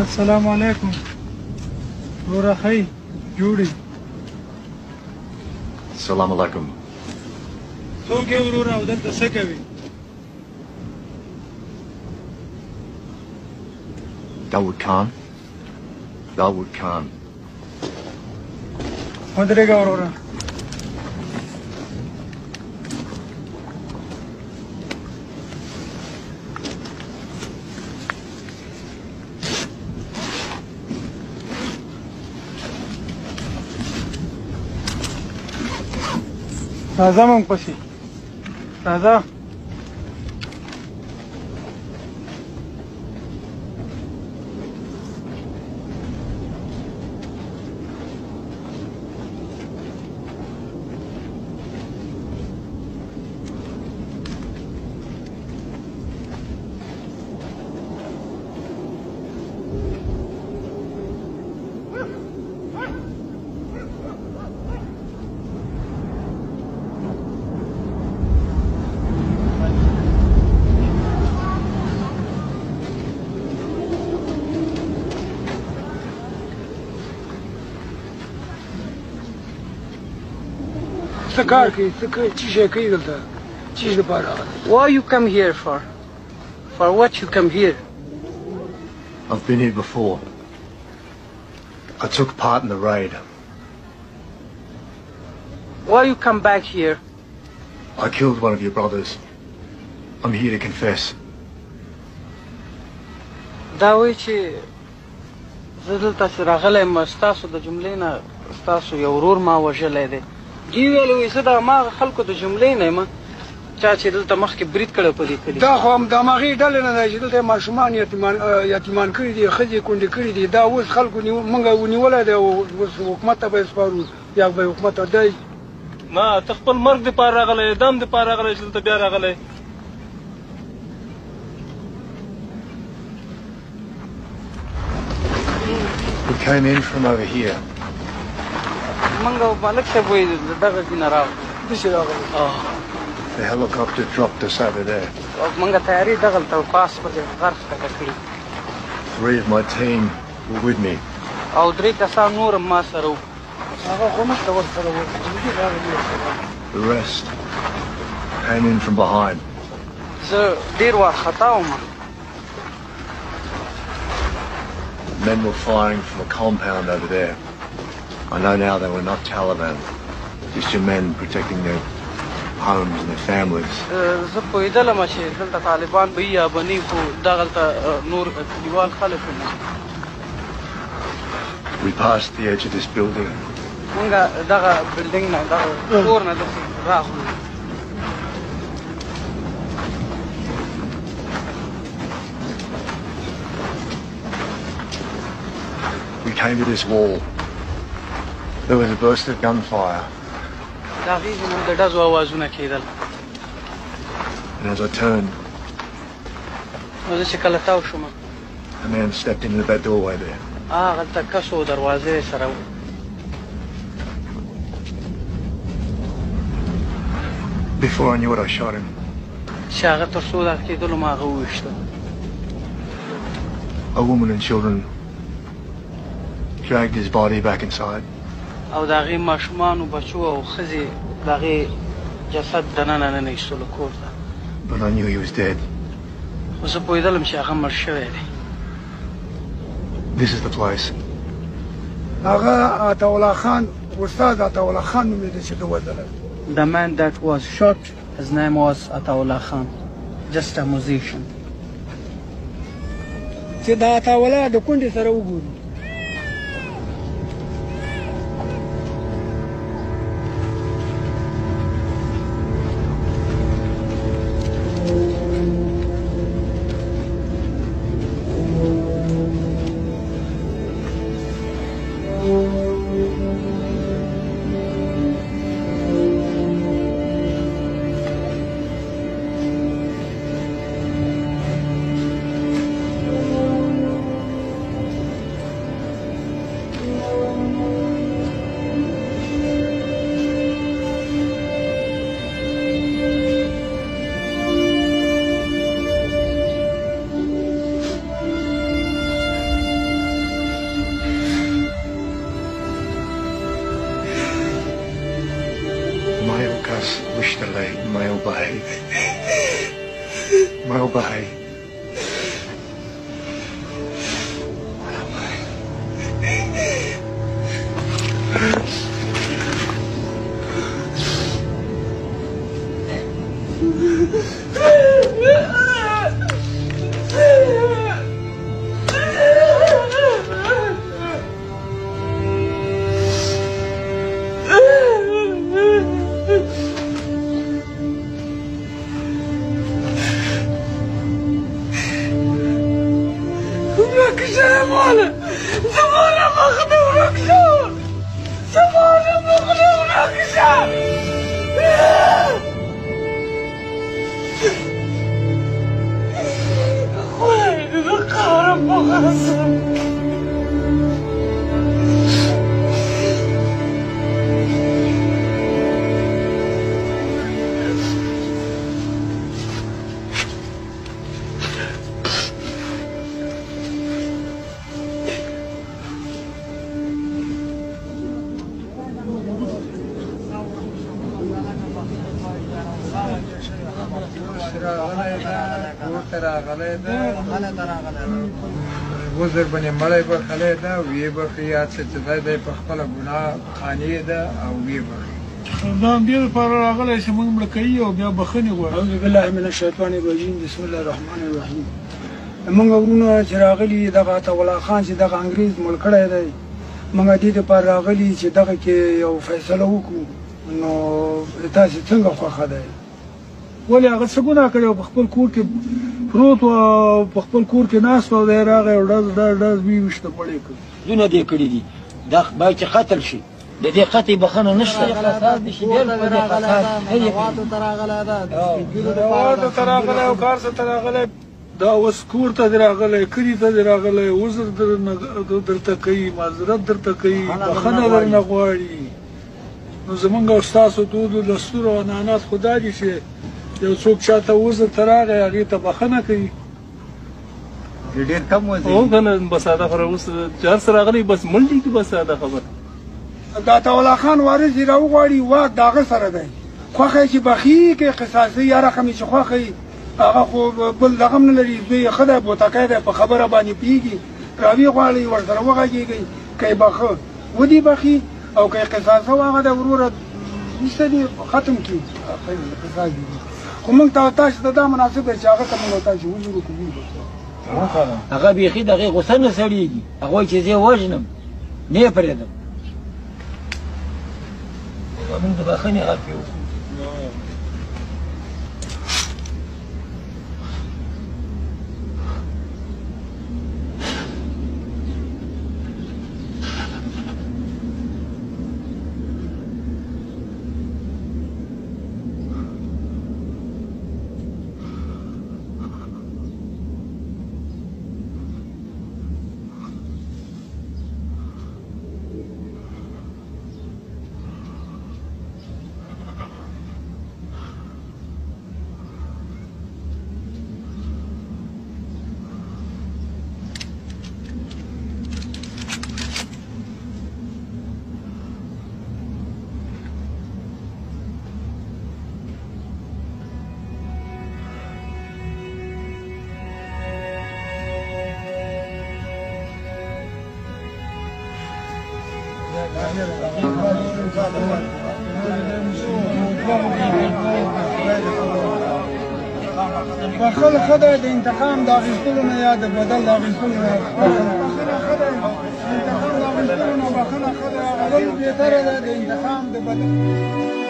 السلام علیکم وروره ښه جوړې السلام علیکم څوک یې وروره او دلته څه کوي Dawood Khan Dawood Khan ودرېږه وروره راځه موږ پسې راځه Why you come here for? For what you come here? I've been here before. I took part in the raid. Why you come back here? I killed one of your brothers. I'm here to confess. دا وایي چې زه دلته چې راغلی یم ستاسو د جملې نه ستاسو یو ورور ما وژلی دی دې ویل وایي زه د هماغه خلکو د جملې نه یم چا چې دلته مخکې برید کړی په دې کلي دا خو هم د هماغې ډلې نه دی چې دلته ماشومان یتیمان کړي دي ښځې کونډې کړي دي دا اوس خلکو موږ ونیولی دی او اوس حکومت ته به یې سپارو یا به حکومت ته دی ما ته خپل مرګ دپاره راغلی دم دپاره راغلی چې دلته بیا راغلی We came in from over here. موږ او ملک صاحب وایي دغه ځای نه راغلو داسې راغلی The helicopter dropped us over there. او موږ تیاري دغلته پاس پسې غرف ته کړي 3 of my team were with me. او 3 کسان نور هم ما سره وو هغه خو مخته ورسره وو The rest came in from behind. زه ډېر وارخطا وم Men were firing from a compound over there. I know now they were not Taliban. Just your men protecting their homes and their families. زه پوهېدلم چې دلته طالبان به وي یا به نه وي خو دغلته نور کلیوال خلک وو We passed the edge of this building. موږ دغه بلډینګ نه دغه کور نه داسې راغلو We came to this wall. There was a burst of gunfire. د هغې زموږ د ډزو اوازونه کېدل And as I turned, نو زه چې کله تاو شوم a man stepped into that doorway there. هغلته کس و دروازې سره و Before I knew it, I shot him. چې هغه تر څو دغه کېدلو ما هغه وویشته A woman and children dragged his body back inside. او د هغې ماشومانو بچو او ښځې د هغې جسد دننه نه ایستلو کور ته But I knew he was dead. خو زه پوهېدلم چې هغه مړ شوی دی This is the place. هغه عطاالله خان استاد عطاالله خان نومېده چې ده وژلی The man that was shot, his name was Ataullah Khan, just a musician. چې د عطاالله د کونډې سره وګورو just wish that they may obey. May obey. وزر باندې مړی به خلی ده ویې بخي یا څه چې دی دی په خپله ګناه قانع ده او ویې بخي دا هم دې لپاره راغلی چې موږ مړه کوي او بیا بخښنې غواړو. اعوذ بالله من الشیطان الرجیم بسم الله الرحمن الرحیم. موږ ورونه چې راغلي دغه عطاالله خان چې دغه انګریز مړ کړی دی موږ دې دپاره راغلي چې دغه کې یو فیصله وکړو نو تاسې څنګه خوښه دی؟ ولې هغه څه ګناه کړی او په خپل کور کې پروت و او په خپل کور کې ناست و او دی راغی او ډز ویې ویشته مړی کړ. دونه دې کړي دي دا باید چې قتل شي د دې قتل بخښنه نشته. واده ته راغلی ده واده ته راغلی او کار څه ته راغلی دا اوس کور ته دې راغلی کلي ته دې راغلی عذر درته کوي معذرت درته کوي بخښنه درنه غواړي. نو زمونږ او ستاسو دود و دستور او عنعنات خو دا دي چې یو څوک چاته عذر ته راغی هغې ته بخښنه کوي. ډېر کم وځي او که نه بس دا خبره اوس چې هر څه راغلی بس منډي کې بس دا خبره د عطاالله خان وارث یې راوغواړي واک د هغه سره دی خوښه یې چې بخي کې قصاصي یا رقم یې چې خوښه یې هغه خو بل دغه هم نه لري زوی یې ښه دی بوتکی دی په خبره باندې پوهېږي راویې غواړي ورسره وغږېږئ که یې بخښه ودې بخي او که یې قصاصه و هغه د وروره ایسته دې ختم کړي قصاص دي خو موږ ته تاسو ته دا مناسب دی چې هغه ته موږ تاسو وزر وکړو هغه بیخي د هغې غوسه نه سړېږي هغه وایي چې زه یې وژنم نه یې پرېږدم موږ د بخښنې غږ پرې وکړو. بخښل ښه دی د انتقام د اخیستلو نه یا د بدل د اخیستلو نه بخښنه ښه دی د انتقام د اخیستلو نه بخښنه ښه دی هغه بل بهتره ده د انتقام د بدل